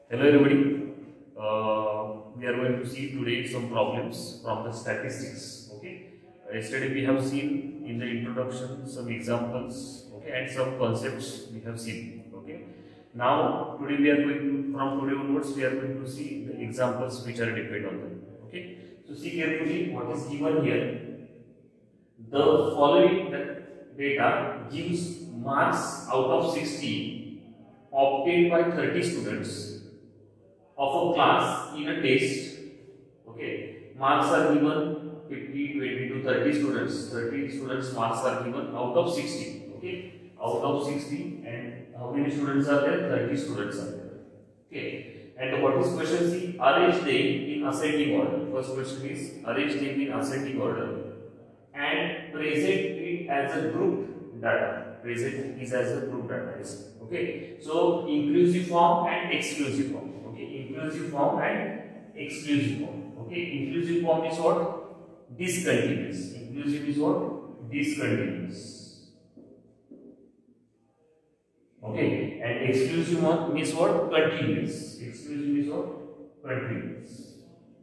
Hello everybody. We are going to see today some problems from the statistics. Okay. Yesterday we have seen in the introduction some examples. Okay, and some concepts we have seen. Okay. Now today we are going to, from today onwards we are going to see the examples which are depend on them. Okay. So see carefully what is given here. The following data gives marks out of 60 obtained by 30 students of a class in a test. Okay, marks are given 50, 20 to 30 students. 30 students marks are given out of 60. Okay, out of 60, and how many students are there? 30 students are there. Okay, and what is question C? Arrange them in ascending order. First question is arrange them in ascending order and present it as a group data. Present is as a group data. Okay, so inclusive form and exclusive form. Inclusive form and exclusive form. Okay, inclusive form is what? Discontinuous. Inclusive is what? Discontinuous. Okay, and exclusive one means what? Continuous. Exclusive is what? Continuous.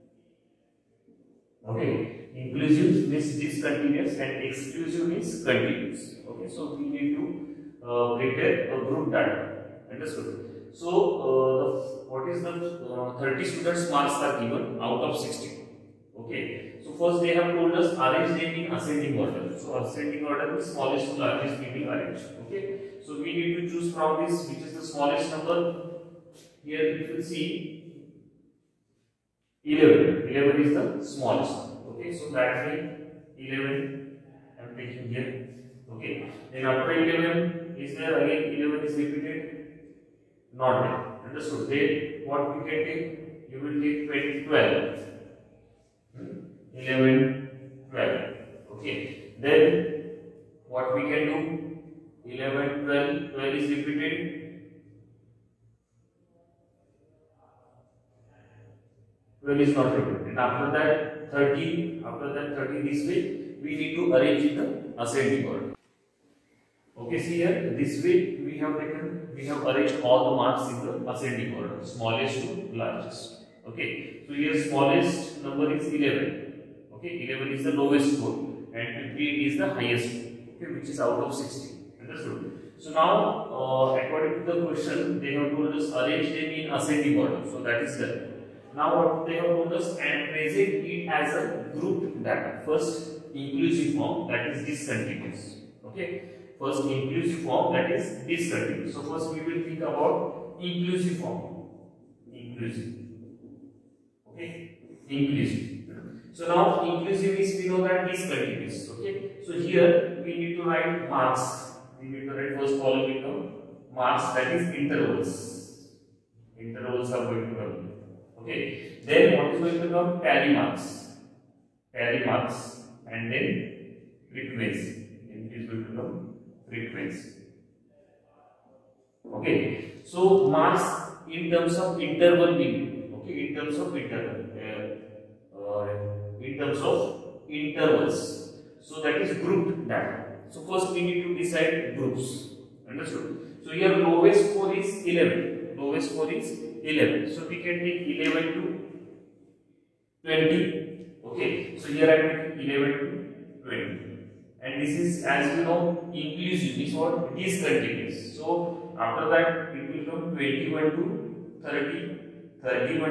Okay, inclusive means discontinuous and exclusive means continuous. Okay, so we need to prepare a group data. Understood? So, what is the 30 students marks are given out of 60. Okay. So first they have told us arrange them in ascending order. So ascending order is smallest to largest will be arranged. Okay. So we need to choose from this which is the smallest number. Here if you see 11. 11 is the smallest. Okay. So that way 11 I am taking here. Okay. Then after 11 is there again 11 is repeated. Not there. Understood? Then what we can take? You will take 12. 11, 12. Okay. Then what we can do? 11, 12. 12 is repeated. 12 is not repeated. And after that 13. After that 13 this way. We need to arrange in the ascending order. Okay, see here, this way we have arranged all the marks in the ascending order, smallest to largest. Okay, so here smallest number is 11. Okay, 11 is the lowest score and 58 is the highest score. Okay, which is out of 60. Understood? So now, according to the question, they have told us arrange them in ascending order. So that is done. Now what they have told us and present it as a group data. First, inclusive form, that is discontinuous. Okay. First inclusive form, that is discontinuous. So first we will think about inclusive form. Inclusive. Okay. Inclusive. So now inclusive is we know that discontinuous. Okay. So here we need to write marks. We need to write first column become marks, that is intervals. Intervals are going to come. Okay. Then what is going to come? Tally marks. Tally marks and then frequency. Then it is going to come frequency. Okay, so marks in terms of interval limit. Okay, in terms of intervals. So that is group data. So first we need to decide groups. Understood? So here lowest score is 11. Lowest score is 11. So we can take 11 to 20. Okay, so here I am taking 11 to 20. And this is, as you know, inclusive is what? Discontinuous. So after that it will come 21 to 30, 31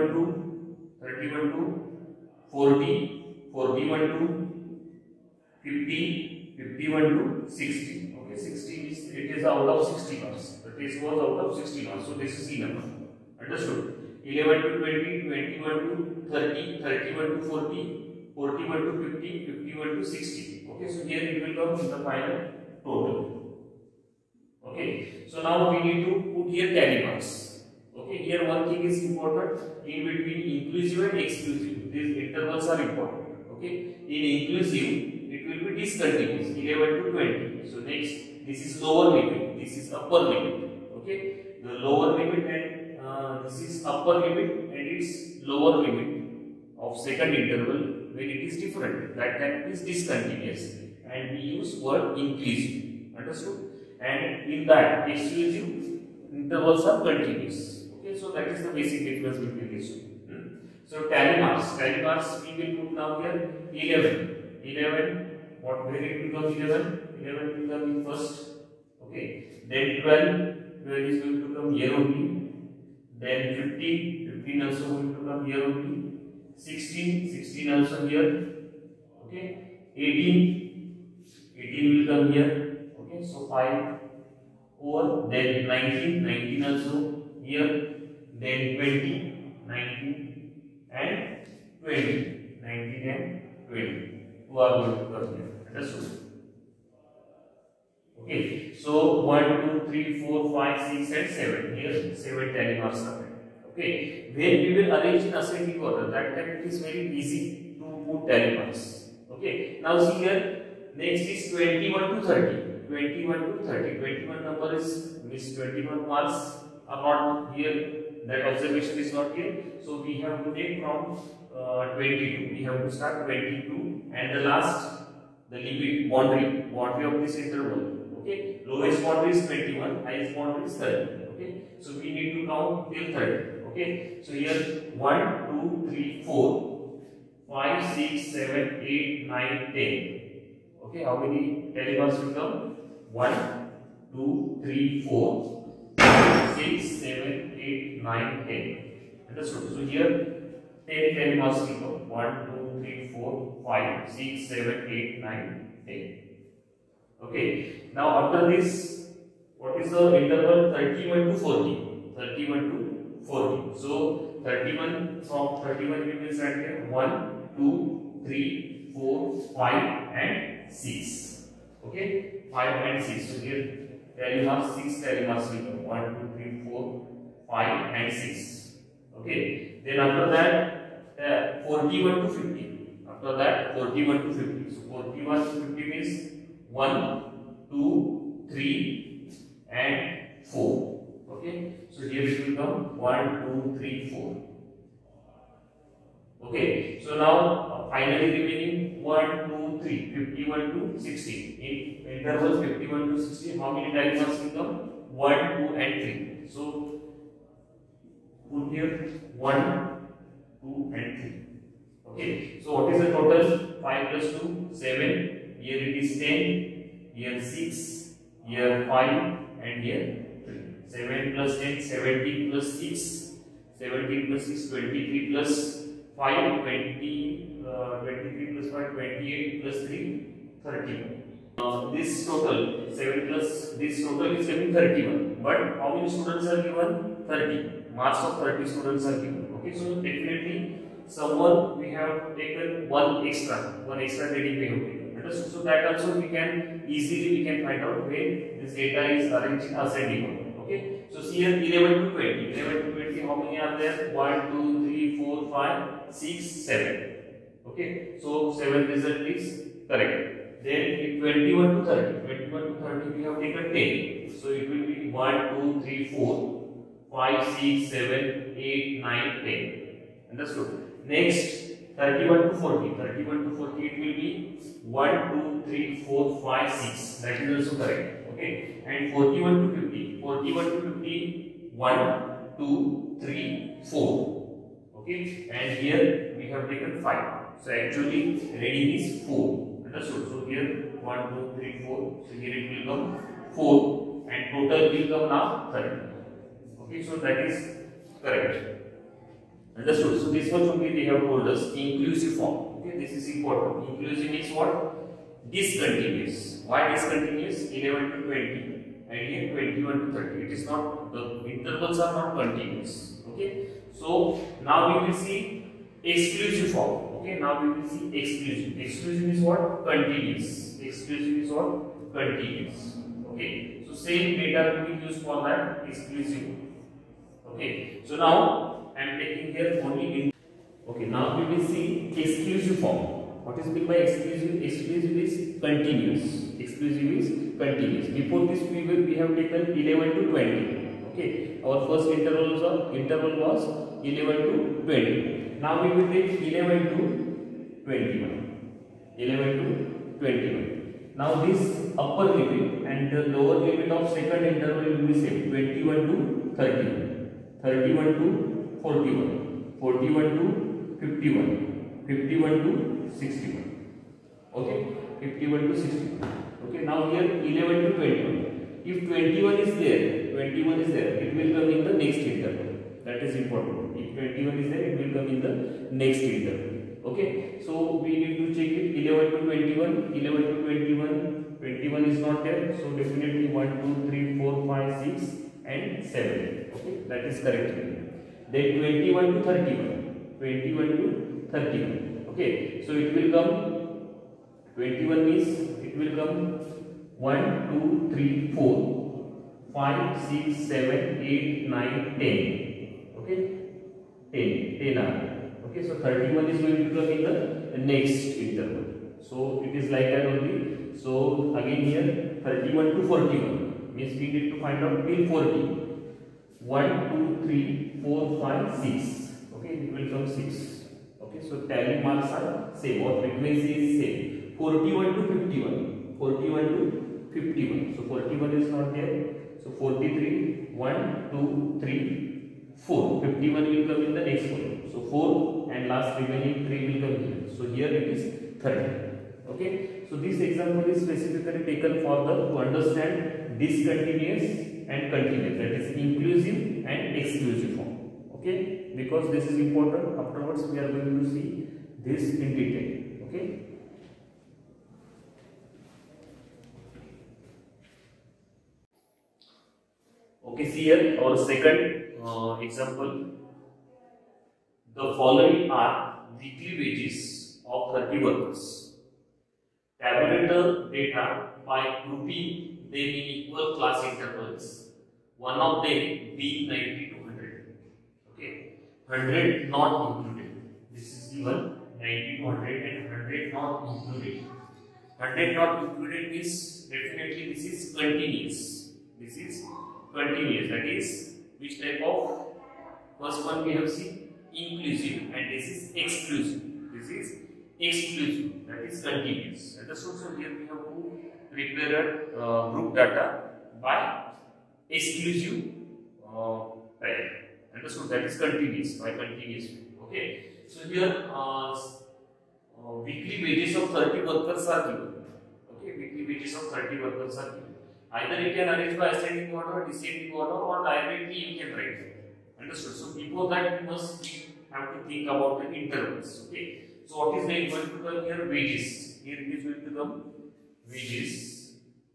to 40, 41 to 50, 51 to 60. Okay, 60 is, it is out of 60 marks. The test was out of 60 marks. So this is C number. Understood? 11 to 20, 21 to 30, 31 to 40, 41 to 50, 51 to 60. Okay, so here it will come in the final total. Okay, so now we need to put here tally marks. Okay, here one thing is important in between inclusive and exclusive. These intervals are important. Okay, in inclusive it will be discontinuous 11 to 20. So next, this is lower limit, this is upper limit. Okay, the lower limit and this is upper limit and its lower limit of second interval. When it is different, that time is discontinuous and we use word inclusive. Understood? And in that exclusive intervals are continuous. Okay, so that is the basic difference between these two. So tally marks we will put now here 11. What, where it will come 11? 11 will come in first. Okay. Then 12 is going to come here only. Then 15 also going to come here only. 16 also here. Okay. 18 will come here. Okay. So 5 over. Then 19 also here. Then 19 and 20. 19 and 20. Who are going to come here? Understood? Okay. So 1, 2, 3, 4, 5, 6 and 7. Here 7 tally marks are there. Okay. When we will arrange in ascending order, that time it is very easy to put tally marks. Okay. Now see here. Next is 21 to 30. 21 to 30. 21 number is 21 marks are not here. That observation is not here. So we have to take from 22. We have to start 22 and the last, the limit boundary of this interval. Okay. Lowest boundary is 21. Highest boundary is 30. Okay. So we need to count till 30. Okay. So here 1, 2, 3, 4, 5, 6, 7, 8, 9, 10. Okay. How many tally marks will come? 1, 2, 3, 4. 6, 7, 8, 9, 10. Understood? So here 10 tally marks will come. 1, 2, 3, 4, 5, 6, 7, 8, 9, 10. Okay. Now after this, what is the interval? 31 to 40. 31 to 40. So 31, from 31 we will start here. 1, 2, 3, 4, 5 and 6. Okay. 5 and 6. So here tally marks, 6 tally marks will come. 1, 2, 3, 4, 5 and 6. Okay. Then after that 41 to 50. After that 41 to 50. So 41 to 50 means 1, 2, 3 and 4. Okay. So here it will come 1, 2, 3, 4. Okay. So now finally remaining 1, 2, 3. 51 to 60. In intervals 51 to 60, how many tally marks will come? 1, 2 and 3. So put here 1, 2 and 3. Okay. So what is the total? 5 plus 2, 7. Here it is 10. Here 6. Here 5 and here 3. 7 plus 10, 17 plus 6. 17 plus 6, 23 plus 5, 23 plus 5, 28 plus 3, 31. This total, 7 plus this total is given 31. But how many students are given? 30. Marks of 30 students are given. Okay, so definitely someone we have taken one extra reading we have taken. So that also we can easily find out where this data is arranged in ascending order. Okay, so see here 11 to 20. 11 to 20, how many are there? 1, 2, 3, 4, 5, 6, 7. Okay, so 7 result is correct. Then in 21 to 30, 21 to 30 we have taken 10. So it will be 1, 2, 3, 4, 5, 6, 7, 8, 9, 10. Understood? Next 31 to 40. 31 to 40 it will be 1, 2, 3, 4, 5, 6. That is also correct. Okay. And 41 to 50. 41 to 50, 1, 2, 3, 4. Okay. And here we have taken 5. So actually reading is 4. Understood? So here 1, 2, 3, 4. So here it will come 4. And total will come now 30. Okay. So that is correct. Understood? So this much only they have told us, inclusive form. Okay, this is important. Inclusive means what? Discontinuous. Why discontinuous? 11 to 20 and here 21 to 30. It is not, the intervals are not continuous. Okay. So now we will see exclusive form. Okay, now we will see exclusive. Exclusive is what? Continuous. Exclusive is what? Continuous. Okay. So same data we will use for that exclusive. Okay. So now I am taking here only in. Okay, now we will see exclusive form. What is meant by exclusive? Exclusive is continuous. Exclusive is continuous. Before this we have taken 11 to 20. Okay, our first interval was 11 to 20. Now we will take 11 to 21. 11 to 21. Now this upper limit and the lower limit of second interval will be same, 21 to 31. 31 to 41, 41 to 51, 51 to 61. Okay, 51 to 61. Okay, now here 11 to 21. If 21 is there, 21 is there, it will come in the next interval. That is important. If 21 is there, it will come in the next interval. Okay, so we need to check it. 11 to 21, 11 to 21, 21 is not there, so definitely 1, 2, 3, 4, 5, 6 and 7. Okay, that is correct. Then 21 to 31, 21 to 31. Okay, so it will come, 21 means it will come 1, 2, 3, 4, 5, 6, 7, 8, 9, 10. Okay, 10 are. Okay, so 31 is going to come in the next interval. So it is like that only. So again here 31 to 41 means we need to find out till 40. 1, 2, 3, 4, 5, 6. Okay, it will come 6. Okay, so tally marks are same or frequency is same. 41 to 51. 41 to 51. So 41 is not there. So 43, 1, 2, 3, 4. 51 will come in the next column. So 4 and last remaining 3 will come here. So here it is 30. Okay. So this example is specifically taken for to understand discontinuous and continuous, that is inclusive and exclusive form. Okay. Because this is important. Afterwards we are going to see this in detail. Okay. Okay, see here our second example. The following are weekly wages of 30 workers. Tabulate the data by grouping them in equal class intervals. One of them being 90 to 100. Okay, 100 not included. This is given 90 to 100 and 100 not included. 100 not included means definitely this is continuous. This is continuous, that is which type of, first one we have seen inclusive and this is exclusive. This is exclusive, that is continuous. And also here we have to prepare group data by exclusive type. Understood? That is continuous, by continuous. Okay. So here weekly wages of 30 workers are given. Okay, weekly wages of 30 workers are given. Either you can arrange by ascending order, descending order, or directly you can write. Understood? So before that you must have to think about the intervals. Okay. So what is going to come here? Wages. Here it is going to come wages.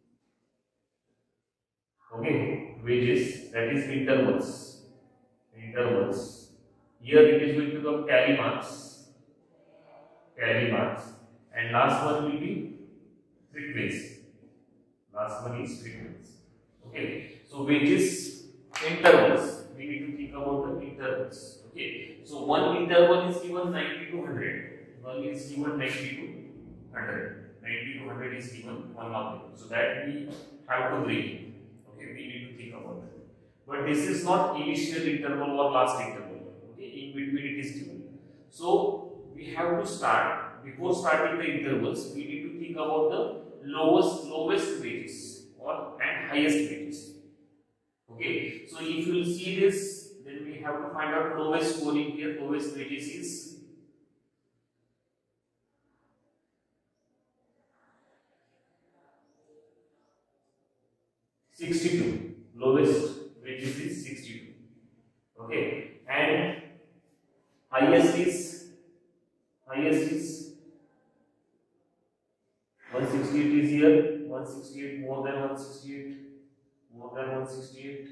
Okay, wages, that is intervals. Intervals. Here it is going to come tally marks. Tally marks. And last one will be frequency. Last one is frequency. Okay. So wages, intervals. We need to think about the intervals. Okay. So one interval is given 90 to 100. One is given 90 to 100. 90 to 100 is given one of them. So that we have to break. Okay. We need to think about that. But this is not initial interval or last interval. Okay. In between it is given. So we have to start. Before starting the intervals, we need to think about the lowest wages and highest wages. Okay, so if you will see this, then we have to find out lowest scoring here. Lowest wages is 62. Lowest wages is 62. Okay, and highest is 168 is here. 168, more than 168, more than 168,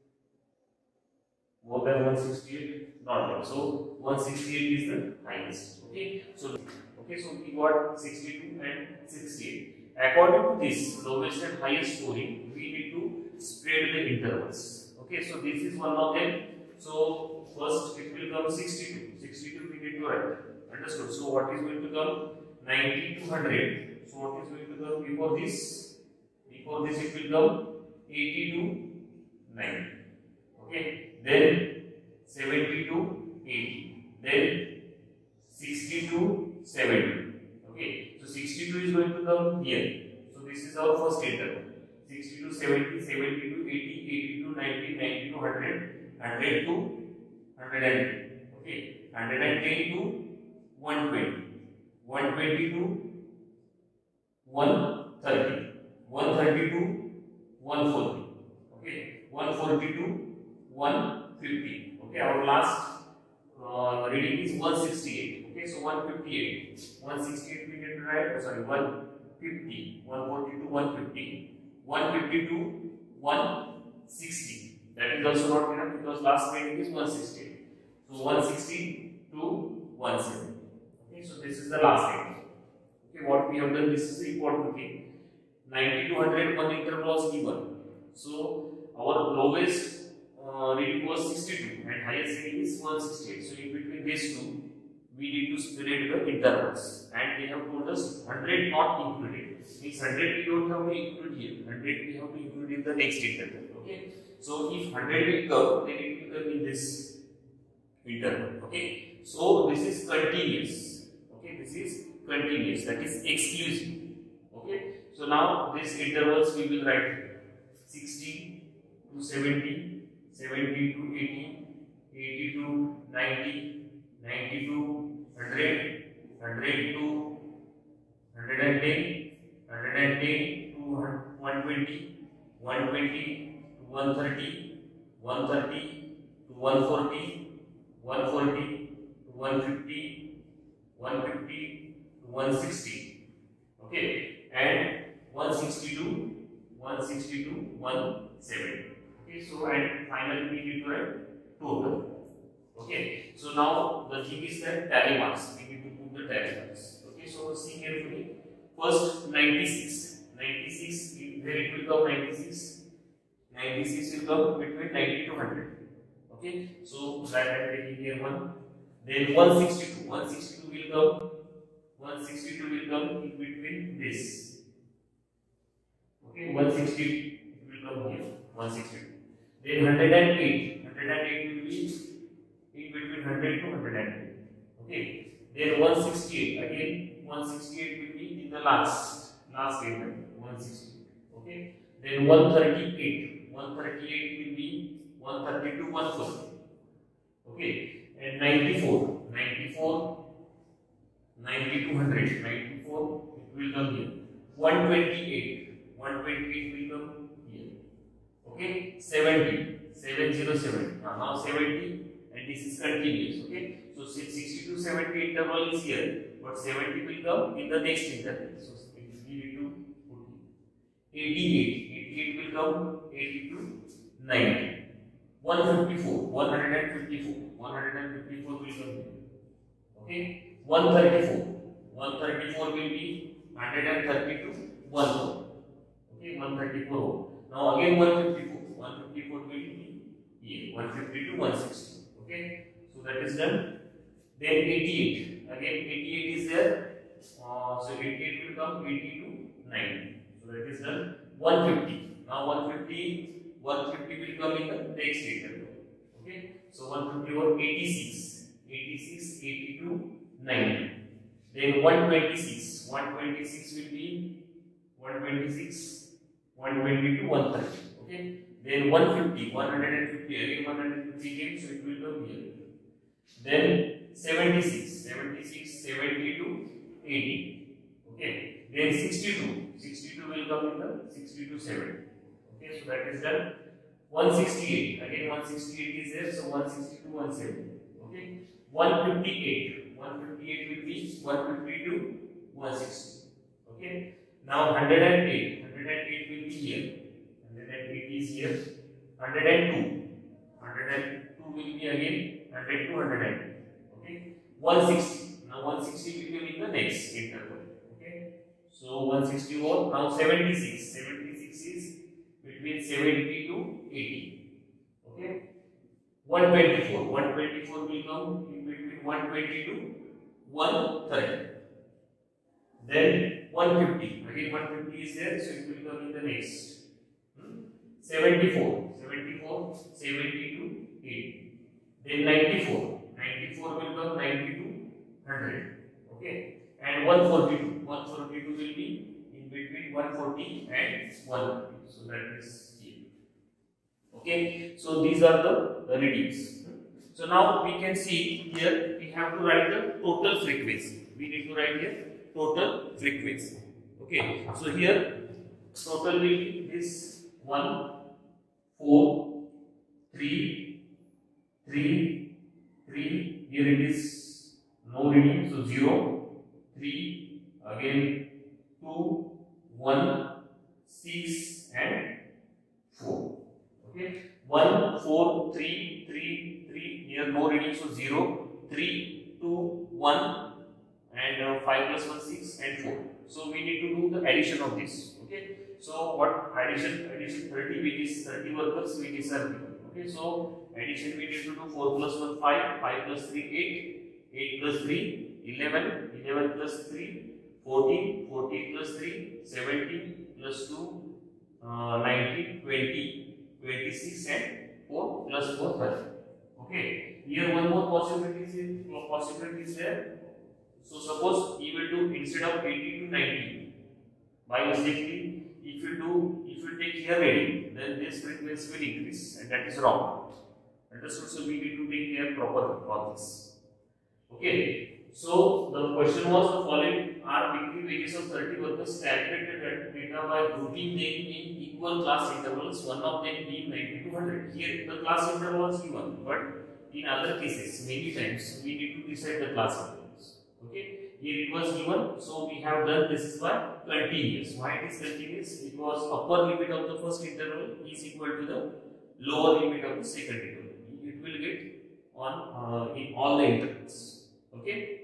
more than 168, not there. So 168 is the highest. Okay, so we got 62 and 68. According to this lowest and highest scoring, we need to spread the intervals. Okay, so this is one of them. So first it will come 62. 62 we need to write. Understood? So what is going to come? 90 to 100. So what is going to come before this? Before this it will come 80 to 90. Okay. Then 70 to 80. Then 60 to 70. Okay. So 62 is going to come here. So this is our first interval. 60 to 70, 70 to 80, 80 to 90, 90 to 100, 100 to 110. Okay, 110 to 120, 120 to 130, 130 to 140. Okay, 140 to 150. Okay, our last reading is 168. Okay, so 158. 168 we get to write. Oh, sorry, 150. 140 to 150. 150 to 160. That is also not enough because last reading is 168. So 160 to 170. Okay, so this is the last reading. Okay, what we have done, this is the important thing. 90 to 100 one interval was given. So our lowest reading was 62 and highest reading is 168. So in between these two, we need to separate the intervals, and they have told us 100 not included. Means 100 we don't have to include here. 100 we have to include in the next interval. Okay. So if 100 will come, then it will come in this interval. Okay. So this is continuous. Okay. This is continuous. That is exclusive. Okay. So now these intervals we will write 60 to 70, 70 to 80, 80 to 90, 90 to 100, 100 to 110, 110 to 120, 120 to 130, 130 to 140, 140 to 150, 150 to 160. Okay, and 160 to 160 to 170. Okay, so and finally we need to write total. Okay, so now the thing is that tally marks. We need to put the tally marks. Okay, so see carefully. First 96. 96, where it will come 96. 96 will come between 90 to 100. Okay, so that I am taking here one. Then 162. 162 will come. 162 will come in between this. Okay, 160 will come here. 162. Then 108. 108 will be in between 100 to 110. Okay. Then 168. Again 168 will be in the last statement. 168. Okay. Then 138. 138 will be 130 to 140. Okay. And 94. 94. 90 to 100. 94 it will come here. 128. 128 will come here. Okay. 70. 707. Now 70. And this is continuous. Okay, so 60 to 70 interval is here, but 70 will come in the next interval. So we need to put 88. 88 will come 80 to 90. 154. 154. 154 will come here. Okay, 134. 134 will be 130 to 1. Okay, 134. Now again 154. 154 will be here. 150 to 160. Okay, so that is done. Then 88. Again 88 is there. So 88 will come 80 to 90. So that is done. 150. Now 150 will come in the next interval. Okay, so 150 or 86. 86, 80 to 90. Then 126. 126 will be 126, 120 to 130. Okay. Then 150, 150, again 150 came, so it will come here. Then 76, 76, 70 to 80. Okay. Then 62, 62 will come in the 60 to 70. Okay, so that is done. 168, again 168 is there, so 160 to 170. Okay. 158, 158 will be 150 to 160. Okay. Now 108, 108 will be here. 108 is here. 102. 102 will be again 100 to 110. Okay. 160. Now 160 will be in the next interval. Okay. So 160 was now 76. 76 is between 70 to 80. Okay. 124. 124 will come in between 120 to 130. Then 150. Again 150 is there, so it will come in the next. 74, 74, 70 to 80. Then 94, 94 will come 90 to 100. Okay. And 142, 142 will be in between 140 and 150. So that is here. Okay, so these are the readings. So now we can see here we have to write the total frequency. We need to write here total frequency. Okay, so here total will be this 1, 4, 3, 3, 3. Here it is no reading, so 0, 3, again 2, 1, 6 and 4. Okay, 1, 4, 3, 3, 3. Here no reading, so 0, 3, 2, 1 and 5 plus 1, 6 and 4. So we need to do the addition of this. Okay, so what addition? Addition 30, which is 30 workers, which is 30. Okay, so addition we need to do 4 plus 1, 5, 5 plus 3, 8, 8 plus 3, 11, 11 plus 3, 14, 14 plus 3, 17 plus 2, 19, 20, 26 and 4 plus 4, 30. Okay, here one more possibility is there. So suppose you will do instead of 80 to 90, by mistakenly, if you take here reading, then this frequency will increase, and that is wrong. Understood? So we need to take care proper of this. Okay. So the question was the following are weekly wages of 30 workers calculated at data by grouping them in equal class intervals, one of them being 90 to 100. Here the class interval was given, but in other cases, many times we need to decide the class intervals. Okay. Here it was given, so we have done this by continuous. Why it is continuous? Because upper limit of the first interval is equal to the lower limit of the second interval. It will get on in all the intervals. Okay.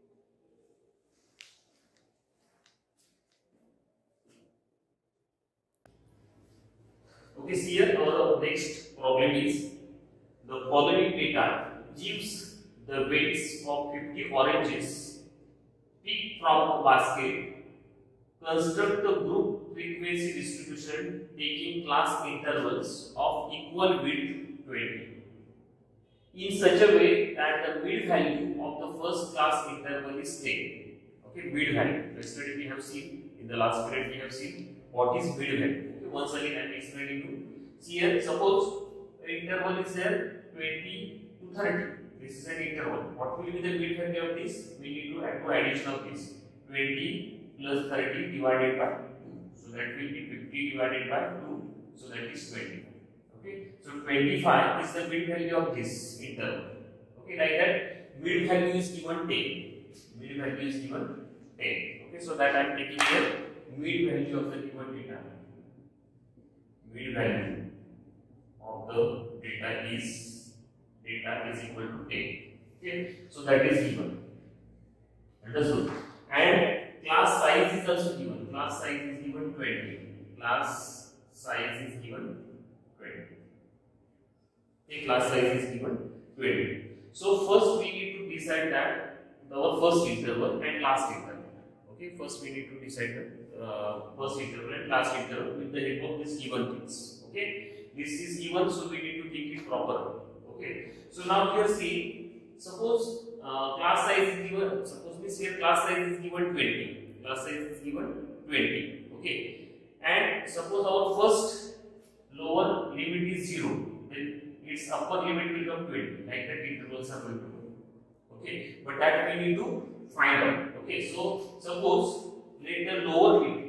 Okay, see here our next problem is the following data gives the weights of 50 oranges picked from a basket. Construct a group frequency distribution taking class intervals of equal width 20 in such a way that the mid value of the first class interval is 10. Okay, mid value. Yesterday we have seen, in the last period we have seen what is mid value. Okay, once again I am explaining you. See here, suppose the interval is there 20 to 30. This is an interval. What will be the mid value of this? We need to add addition of this. 20 plus 30 divided by 2. So that will be 50 divided by 2. So that is 20. Okay. So 25 is the mid value of this interval. Okay, like that. Mid value is given 10. Mid value is given 10. Okay, so that I am taking here mid value of the given data. Mid value of the data is equal to 10. Okay, so that is given. Understood? And class size is also given. Class size is given 20. Class size is given 20. Okay, class size is given 20. So first we need to decide that our first interval and last interval. Okay, first we need to decide the first interval and last interval with the help of this given things. Okay, this is given, so we need to take it properly. Okay, so now here see, suppose class size is given. Suppose we say class size is given 20. Class size is given 20. Okay, and suppose our first lower limit is 0. Then its upper limit will come 20. Like that intervals are going to go. Okay, but that we need to find out. Okay, so suppose let the lower limit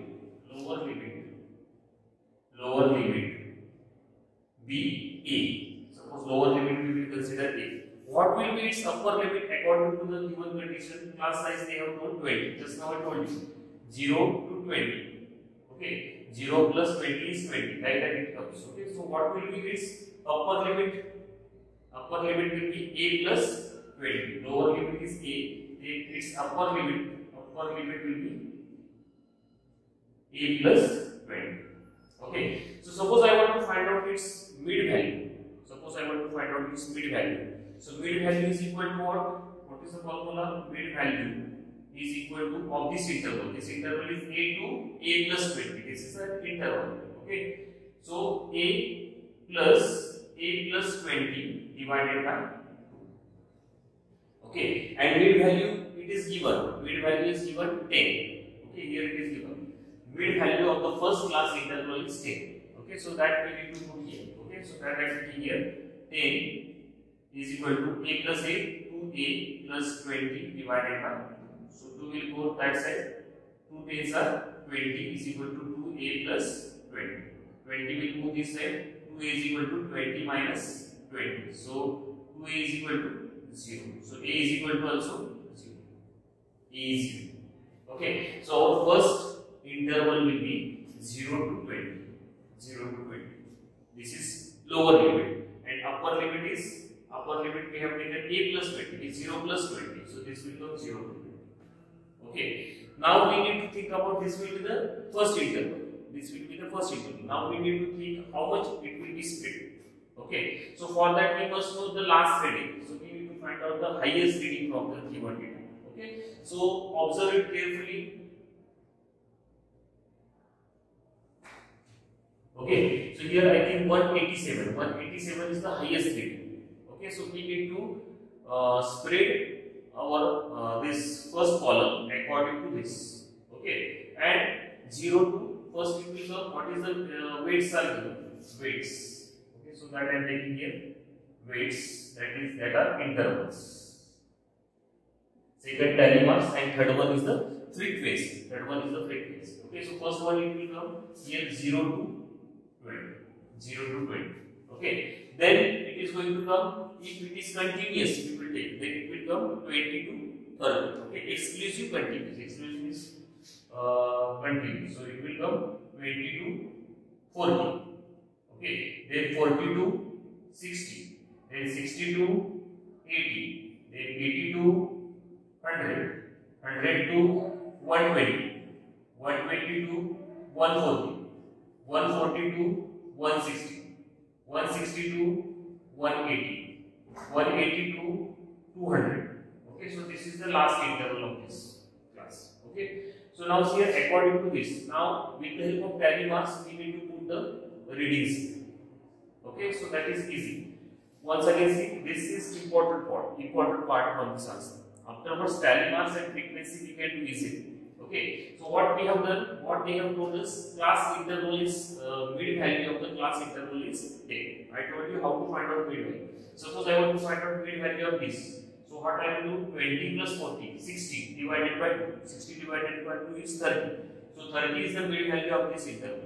be A. Suppose lower limit we will consider A. What will be its upper limit according to the given condition? Class size they have told 20. Just now I told you 0 to 20. Okay, 0 plus 20 is 20. Like that it comes. Okay, so what will be its upper limit? Upper limit will be A plus 20. Lower limit is A. Its upper limit will be A plus 20. Okay, so suppose I want to find out its mid value. So mid value is equal to what? What is the formula? Mid value is equal to of this interval. This interval is A to A plus 20. This is an interval. Okay, so A plus 20 divided by 2. Okay, and mid value it is given. Mid value is given 10. Okay, here it is given. Mid value of the first class interval is 10. Okay, so that we need to put here. Okay, Okay, so that I am taking here 10 is equal to a plus a, 2a plus 20 divided by 2. So 2 will go that side, 2 tens are 20 is equal to 2a plus 20. 20 will move this side, 2a is equal to 20 minus 20. So 2a is equal to 0. So a is equal to also 0. A is 0. Okay, so our first interval will be 0 to 20. 0 to 20. This is lower limit, and upper limit we have taken a plus 20 is 0 plus 20. So this will become 0 to 20. Okay. Now we need to think about this will be the first interval. This will be the first interval. Now we need to think how much it will be split. Okay. So for that we must know the last reading. So we need to find out the highest reading from the given data. Okay. So observe it carefully. Okay. So here I think 187. 187 is the highest reading. Okay. So we need to spread our this first column according to this. Okay. And 0 to first it will come. What is the weights are given? Weights. Okay. So that I am taking here weights, that are intervals. Second tally marks, and third one is the frequency. Third one is the frequency. Okay. So first one it will come here 0 to 20. 0 to 20. Okay. Then it is going to come, if it is continuous, we will take, then it will come 20 to 30. Okay. Exclusive continuous. Exclusive is continuous. So it will come 20 to 40. Okay. Then 40 to 60. Then 60 to 80. Then 80 to 100. 100 to 120. 120 to 140. 140 to 160. 160 to 180. 180 to 200. Okay, so this is the last interval of this class. Okay, so now here according to this, now with the help of tally marks we need to put the readings. Okay, so that is easy. Once again, see, this is important part from this answer. Afterwards, tally marks and frequency we can do easily. Okay, so what we have done, what they have told us, class interval is mid value of the class interval is 10. I told you how to find out mid value. Suppose I want to find out mid value of this. So what I will do, 20 plus 40, 60 divided by 2. 60 divided by 2 is 30. So 30 is the mid value of this interval.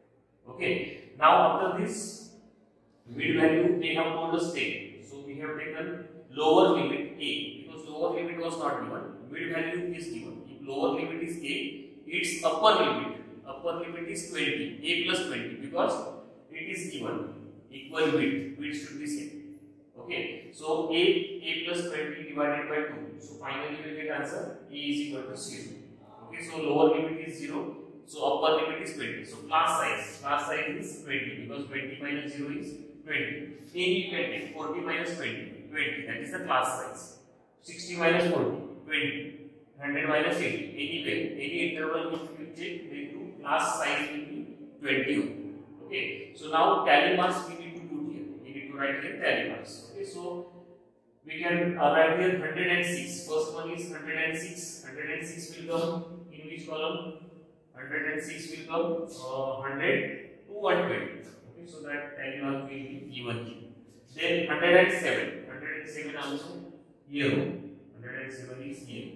Okay, now after this mid value they have told us 10. So we have taken lower limit a, because lower limit was not given, mid value is given. Lower limit is a, its upper limit is 20, a plus 20, because it is given equal width should be same. Okay, so a plus 20 divided by 2, so finally we will get answer a is equal to 0. Okay, so lower limit is 0, so upper limit is 20. So class size is 20, because 20 minus 0 is 20. A you can take 40 minus 20, that is the class size. 60 minus 40, 20. 100 minus 80. Any interval if you check, the class size will be 20. Okay. So now tally marks we need to put here. We need to write here tally marks. Okay. So we can write here 106. First one is 106. 106 will come in which column? 106 will come 100 to 120. Okay. So that tally mark will be given here. Then 107. 107 also here. 107 is here.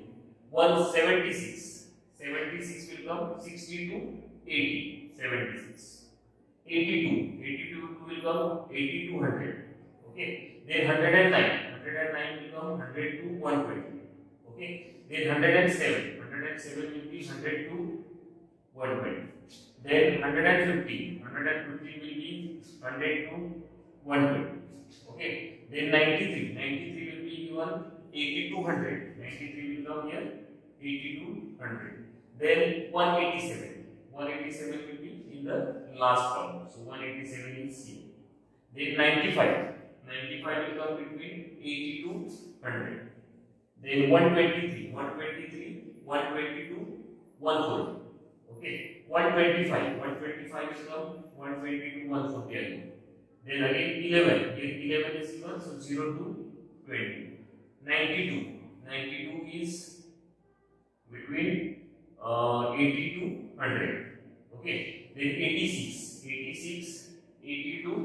176. 76 will come 60 to 80. 76. 82. 82 will come 80 to 100. Okay. Then 109. 109 will come 100 to 120. Okay. Then 107. 107 will be 100 to 120. Then 150. 150 will be 100 to 120. Okay. Then 93. 93 will be given 80 to 100. 93 will come here 80 to 100. Then 187. 187 will be in the last column. So 187 is here. Then 95. 95 will come between 80 to 100. Then 123. 123. 120 to 140. Okay. 125. 125 will come 120 to 140 again. Then again 11. Here 11 is given, so 0 to 20. 92. 92 is between 80 to 100. Okay. Then 86. 86, 80 to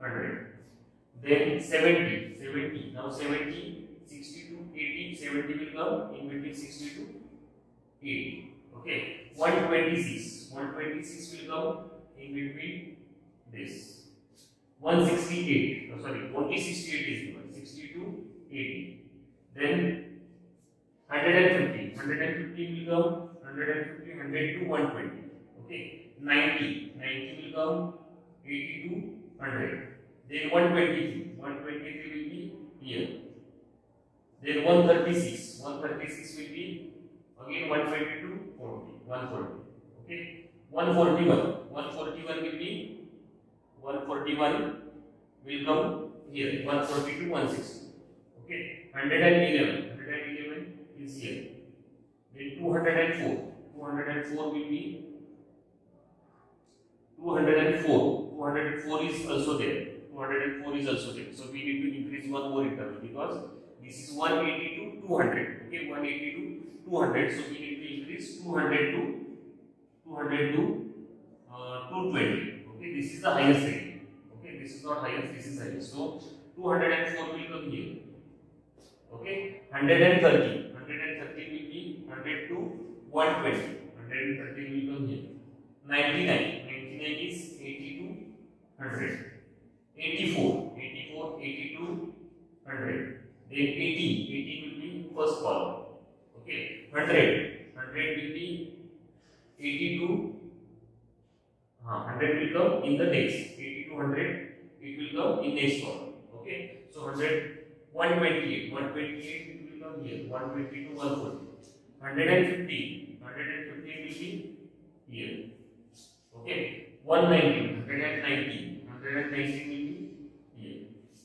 100. Then 70, 70. Now 70, 60 to 80, 70 will come in between 60 to 80. Okay. 126, 126 will come in between this. 168, oh, sorry, only 68 is given, 60 to 80. Then 150, 150 will come, 150, 100 to 120. Okay. 90, 90 will come, 80 to 100. Then 123, 123 will be here. Then 136, 136 will be again 120 to 40, 140. Okay. 141, 141 will be 141 will come here. 140 to 160. Okay. 111, 111 is here. Then 204, 204 will be 204. 204 is also there. 204 is also there. So we need to increase one more interval because this is 180 to 200. Okay, 180 to 200. So we need to increase 200 to 220. Okay, this is the highest again. Okay, this is not highest. This is highest. So 204 will come here. Okay, 130. 130 will be 100 to 120. 130 will come here. 99. 99 is 80 to 100. 84, 84, 80 to 100. Then 80, 80 will be first column. Okay. 100, 100 will be 80 to 100 will come in the next. 80 to 100, it will come in next column. Okay. So 100, 128, 128 it will come here. 120 to 140. 150, 150 will be here. Okay. 190, 190, 190 will be here.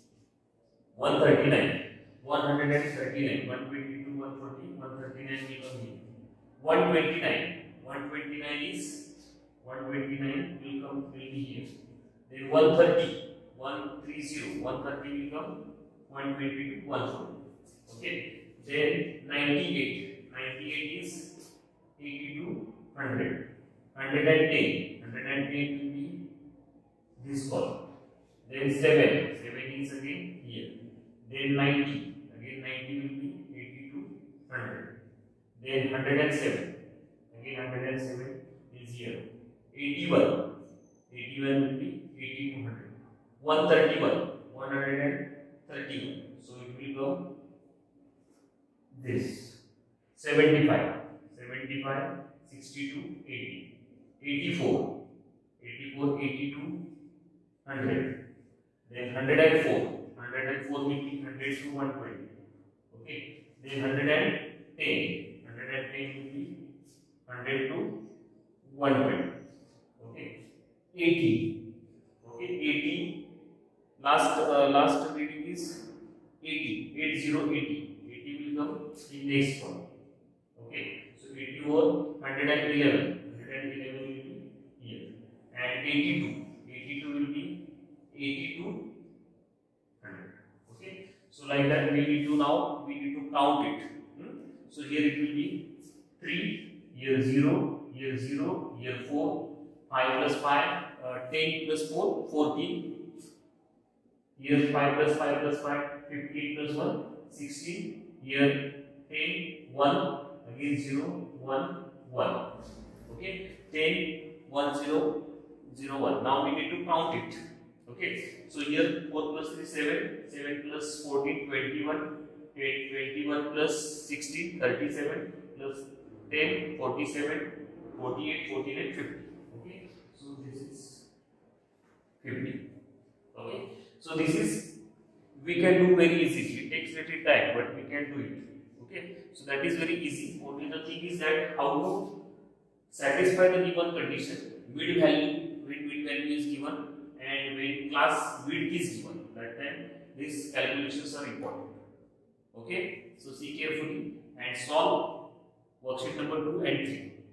139, 139, 120 to 140, 139 will come here. 129, 129 is 129 will be here. Then 130, 130, 130 will come 120 to 140. Okay. Then 98, 98 is 80 to 100. 110, 110 will be this column. Then 7, 7 is again here. Then 90, again 90 will be 80 to 100. Then 107, again 107 is here. 81, 81 will be 80 to 100. 131, 131. So it will come this. 75, 75, 60 to 80. 84, 84, 80 to 100. Then 104, 104 will be 100 to 120. Okay. Then 110, 110 will be 100 to 120. Okay. 80, okay. 80. Last reading is 80, 80, 80. 80 will come in next one. Okay. So 80 over 111. 111 will be here. And 82. 82 will be 80 to 100. Okay. So like that we need to now count it. So here it will be 3, year 0, year 0, year 4, 5 plus 5, 10 plus 4, 14. Year 5 plus 5 plus 5, 15 plus 1, 16. Year 10, 1, again 0, 1, 1. Okay, 10, 1, 0, 0, 1. Now we need to count it. Okay, so here 4 plus 3, 7, 7 plus 14, 21, 21 plus 16, 37, plus 10, 47, 48, 49, 50. Okay, so this is 50. Okay, so this is, we can do very easily. It takes little time, but we can do it. Okay, so that is very easy. Only the thing is that how to satisfy the given condition. Mid value, when mid value is given, and when class width is given, that time these calculations are important. Okay, so see carefully and solve worksheet number 2 and 3.